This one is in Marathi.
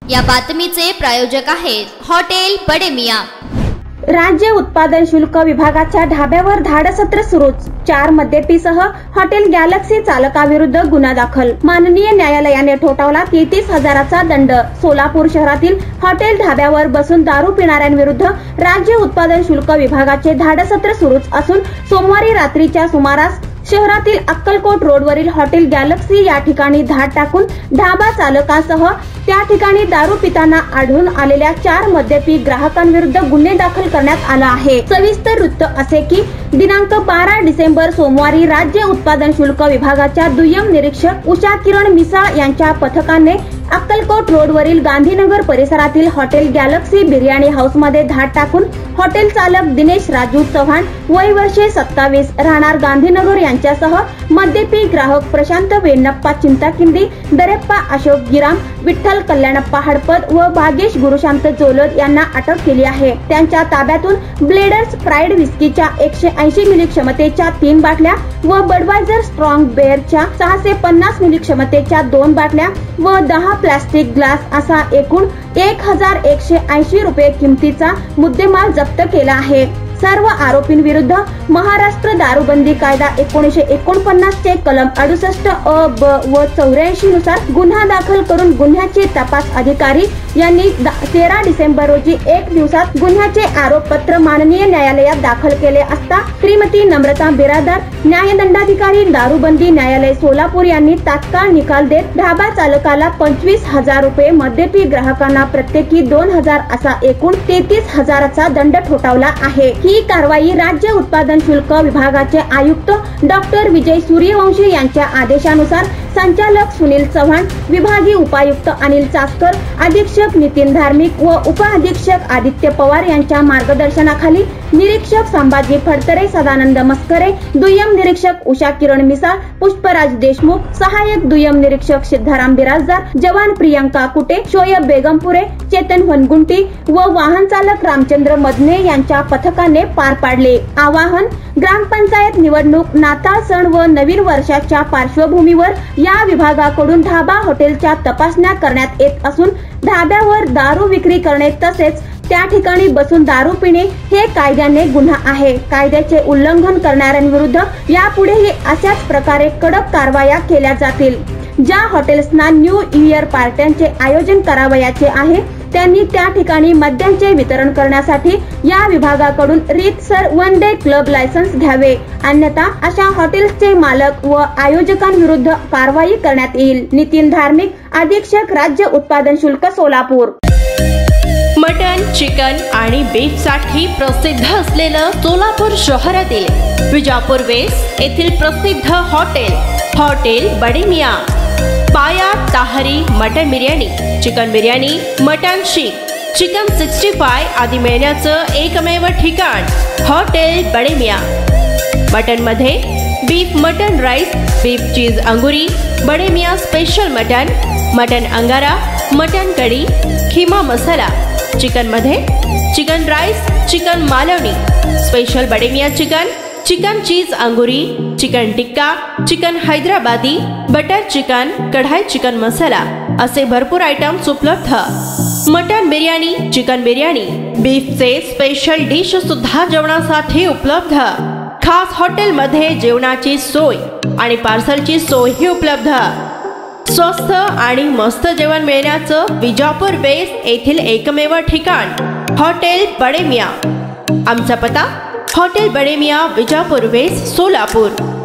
या बातमीचे प्रायोजक आहेत हॉटेल बडे मियां। राज्य उत्पादन शुल्क विभागाच्या ढाब्यावर धाडसत्र सुरूच। 4 मद्यपीसह हॉटेल गॅलेक्सी चालकाविरुद्ध गुन्हा दाखल। माननीय न्यायालयाने ठोठावला 33,000चा दंड। सोलापूर शहरातील हॉटेल ढाब्यावर बसून दारू पिणाऱ्यांविरुद्ध राज्य उत्पादन शुल्क विभागाचे धाडसत्र सुरूच असून सोमवारी रात्रीच्या सुमारास शहरातील अक्कलकोट रोडवरील हॉटेल गॅलेक्सी या ठिकाणी धाड टाकून ढाबा चालकासह त्या ठिकाणी दारू पिताना आढळून आलेल्या 4 मद्यपी ग्राहकांविरुद्ध गुन्हे दाखल करण्यात आला आहे। सविस्तर वृत्त असे की दिनांक 12 डिसेंबर सोमवारी राज्य उत्पादन शुल्क विभागाच्या दुय्यम निरीक्षक उषा किरण मिसाळ यांच्या पथकाने अक्कलकोट रोडवरील गांधीनगर परिसरातील हॉटेल गॅलेक्सी बिर्याणी हाऊस मध्ये धाड टाकून हॉटेल चालक दिनेश राजू चव्हाण वय वर्षे 27 राहणार गांधीनगर यांच्यासह मद्यपी ग्राहक प्रशांत वेन्नप्पा चिंताकिंदी, दरेप्पा अशोक गिराम, विठ्ठल कल्याणप्पा हडपद व भागेश गुरुशांत जोलद यांना अटक केली आहे। त्यांच्या ताब्यातून ब्लेडर्स प्राइड विस्कीच्या 180 मिली क्षमतेच्या 3 बाटल्या व बडवायझर स्ट्रॉंग बेअरच्या 650 मिली क्षमतेच्या 2 बाटल्या व 10 प्लास्टिक ग्लास असा एकूण 1180 रुपये किमतीचा मुद्देमाल जप्त केला आहे। सर्व आरोपींविरुद्ध महाराष्ट्र दारूबंदी कायदा 1949 चे कलम 68 अ ब व 84 नुसार गुन्हा दाखल करून गुन्ह्याचे तपास अधिकारी यांनी 13 डिसेंबर रोजी 1 दिवसात गुन्ह्याचे आरोपपत्र माननीय न्यायालयात दाखल केले असता श्रीमती नम्रता बिरादार न्यायदंडाधिकारी दारूबंदी न्यायालय सोलापूर यांनी तात्काळ निकाल देत ढाबा चालकाला 25,000 रुपये, मद्यपी ग्राहकांना प्रत्येकी 2,000 असा एकूण 33,000चा दंड ठोठावला आहे। ही कारवाई राज्य उत्पादन शुल्क विभागाचे आयुक्त डॉक्टर विजय सूर्यवंशी यांच्या आदेशानुसार संचालक सुनील चव्हाण, विभागीय उपायुक्त अनिल चास्कर, अधीक्षक नितीन धार्मिक व उपअधीक्षक आदित्य पवार यांच्या मार्गदर्शनाखाली निरीक्षक संभाजी फडतरे, सदानंद मस्करे, दुय्यम निरीक्षक उषा किरण मिसाळ, पुष्पराज देशमुख, सहाय्यक दुय्यम निरीक्षक सिद्धाराम बिराजदार, जवान प्रियंका कुटे, शोयब बेगमपुरे, चेतन वनगुंटी व वाहन चालक रामचंद्र मदने यांच्या पथकाने पार पाडले। आवाहन: ग्रामपंचायत निवडणूक, नाताळ सण व नवीन वर्षाच्या पार्श्वभूमीवर या विभागाकडून ढाबा हॉटेलच्या तपासण्या करण्यात येत असून ढाब्यावर दारू विक्री करणे तसेच त्या ठिकाणी बसून दारू पिणे हे कायद्याने गुन्हा आहे। कायद्याचे उल्लंघन करणाऱ्यांविरुद्ध यापुढेही अशाच प्रकारे कडक कारवाया केल्या जातील। ज्या हॉटेल्सना न्यू इयर पार्ट्यांचे आयोजन करावयाचे आहे त्यांनी त्या ठिकाणी मद्याचे वितरण करण्यासाठी या विभागाकडून रीतसर 1 डे क्लब लायसन्स घ्यावे, अन्यथा अशा हॉटेल्सचे मालक व आयोजकांविरुद्ध कारवाई करण्यात येईल। नितीन धार्मिक, अधीक्षक राज्य उत्पादन शुल्क सोलापूर। मटन, चिकन आणि बीफ साठी प्रसिद्ध असलेलं सोलापूर शहरातील विजापूर वेस्ट येथील प्रसिद्ध hotel Bade Miyan. Paya tahari mutton biryani, chicken biryani, mutton seekh, chicken 65 आदी मिळण्याचं एकमेव ठिकाण हॉटेल बडे मियां। मटन मध्ये beef mutton rice, beef cheese angoori, Bade Miyan special mutton angara, mutton kadhi, keema masala. Chicken मध्ये chicken rice, chicken Malvani, special Bade Miyan chicken cheese angoori, chicken tikka, chicken Hyderabadi, butter chicken, kadai chicken masala असे भरपूर आयटम्स उपलब्ध। मटन बिर्याणी, चिकन बिर्याणी, बीफचे स्पेशल डिश सुद्धा जेवणासाठी उपलब्ध। खास हॉटेल मध्ये जेवणाची सोय आणि पार्सलची सोयही उपलब्ध। स्वस्त आणि मस्त जेवण मिळण्याचं विजापूर वेस्ट येथील एकमेव ठिकाण हॉटेल बडे मियां। आमचा पत्ता: हॉटेल बडे मियां, विजापूर वेस्ट, सोलापूर।